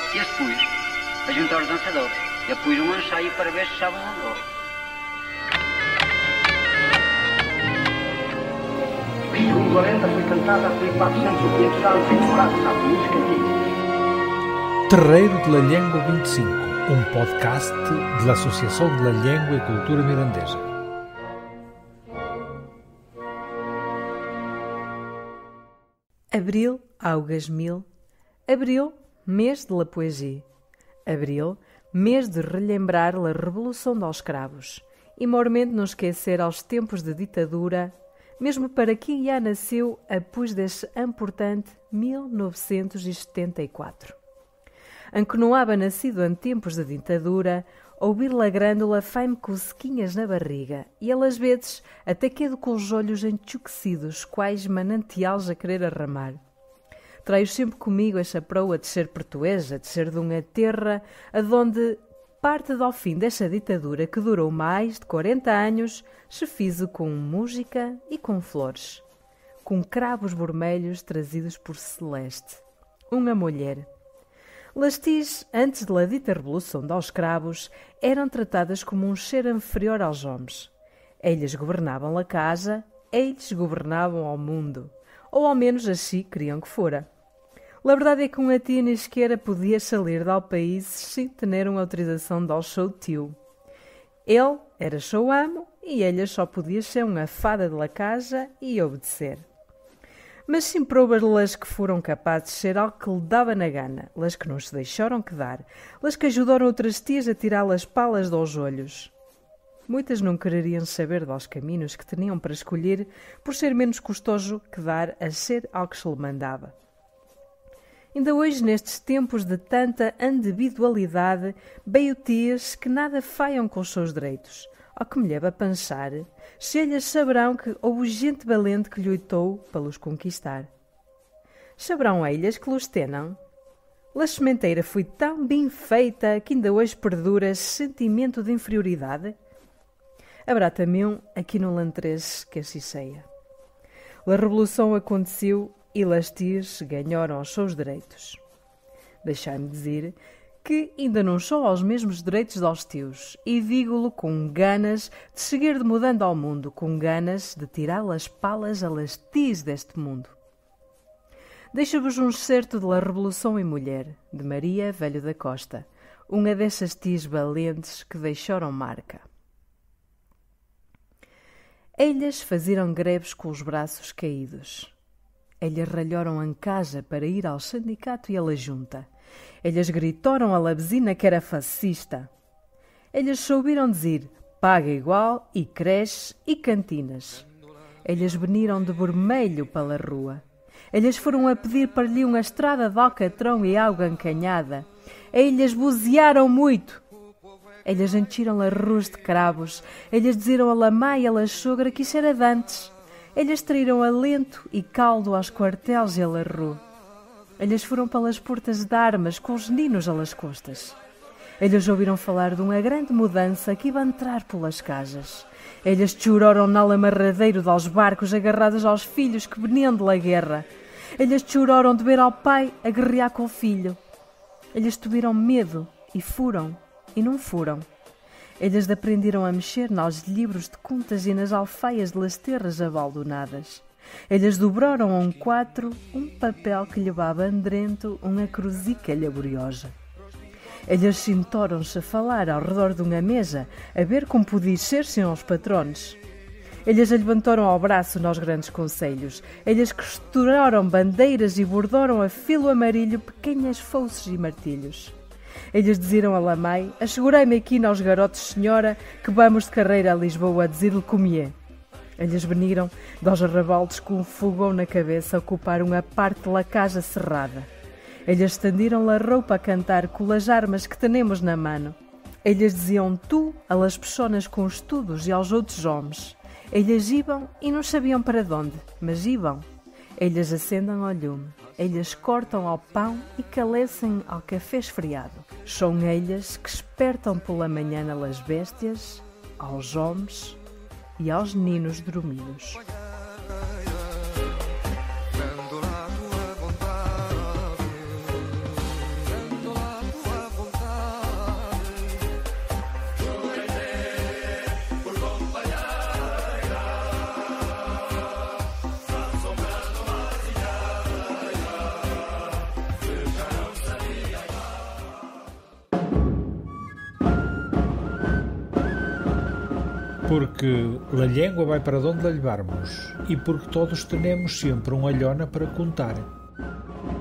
E depois, a juntar os dançadores. E depois um ensaio para ver se estavam ou não. Segundo a lenda, foi cantada por 400 ou 500 anos em Corado, sabe? Música antiga. Terreiro de la Llengua 25, um podcast da Associação de la Llengua e Cultura Mirandesa. Abril, Augas Mil. Abril, mês de la poesia. Abril, mês de relembrar a Revolução dos Escravos e mormente não esquecer aos tempos de ditadura, mesmo para quem já nasceu após desse importante 1974. Anque não hava nascido em tempos de ditadura, ouvir la grândola faz-me cosquinhas na barriga e elas vezes até quedo com os olhos enchuquecidos, quais manantiais a querer arramar. Traio sempre comigo essa proa de ser portuguesa, de ser de uma terra adonde parte do fim desta ditadura que durou mais de 40 anos se fiz com música e com flores, com cravos vermelhos trazidos por Celeste, uma mulher. Las antes da dita Revolução dos Escravos, eram tratadas como um ser inferior aos homens. Eles governavam a casa, eles governavam ao mundo, ou ao menos assim queriam que fora. A verdade é que uma tia nem sequer podia sair do país sem ter uma autorização do seu tio. Ele era seu amo e ela só podia ser uma fada da casa e obedecer. Mas sim provas las que foram capazes de ser algo que lhe dava na gana, las que não se deixaram quedar, las que ajudaram outras tias a tirar as palas dos olhos. Muitas não quereriam saber dos caminhos que tinham para escolher por ser menos custoso que dar a ser ao que se lhe mandava. Ainda hoje, nestes tempos de tanta individualidade, veio tias que nada faiam com os seus direitos, ao que me leva a pensar se elas saberão que houve gente valente que lutou para os conquistar. Saberão elas que os tenham? A sementeira foi tão bem feita que ainda hoje perdura esse sentimento de inferioridade? Haverá também aqui no Lantrês que assim seja. A revolução aconteceu e as tias ganharam os seus direitos. Deixai-me dizer que ainda não sou aos mesmos direitos dos tios e digo-lo com ganas de seguir mudando ao mundo, com ganas de tirar as palas a las tias deste mundo. Deixo-vos um excerto da Revolução em Mulher, de Maria Velho da Costa, uma dessas tias valentes que deixaram marca. Elas faziam greves com os braços caídos. Elas ralharam em casa para ir ao sindicato e à junta. Elas gritaram à vizinha que era fascista. Elas souberam dizer paga igual e creche e cantinas. Elas veniram de vermelho pela rua. Elas foram a pedir para lhe uma estrada de alcatrão e água encanhada. Elas buzearam muito. Elas encheram as ruas de cravos. Elas dizeram a la mãe e a la sogra que isso era de antes. Elas traíram alento e caldo aos quartéis e à rua. Elas foram pelas portas de armas com os ninos às costas. Elas ouviram falar de uma grande mudança que ia entrar pelas casas. Elas choraram na amarradeiro dos barcos agarrados aos filhos que veniam da guerra. Elas choraram de ver ao pai a guerrear com o filho. Elas tiveram medo e foram e não foram. Elas aprenderam a mexer nos livros de contas e nas alfaias das terras abandonadas. Elas dobraram a um quatro um papel que levava andrento uma cruzica laboriosa. Elas sentaram-se a falar ao redor de uma mesa, a ver como podia ser sem os patronos. Elas levantaram ao braço nos grandes conselhos. Elas costuraram bandeiras e bordaram a filo amarillo pequenas foices e martilhos. Elas diziam a la mãe, assegurei-me aqui nos garotos, senhora, que vamos de carreira a Lisboa a dizer-lhe como é. Elas veniram dos arrabaldes com um fogão na cabeça a ocupar uma parte da casa cerrada. Elas estenderam a roupa a cantar com as armas que temos na mano. Elas diziam tu a las pessoas com estudos e aos outros homens. Elas iam e não sabiam para onde, mas iam. Elas acendem ao lume. Elas cortam ao pão e calecem ao café esfriado. São elas que espertam pela manhã nas béstias, aos homens e aos ninos dormidos. Porque a língua vai para onde a levarmos e porque todos temos sempre uma alhona para contar.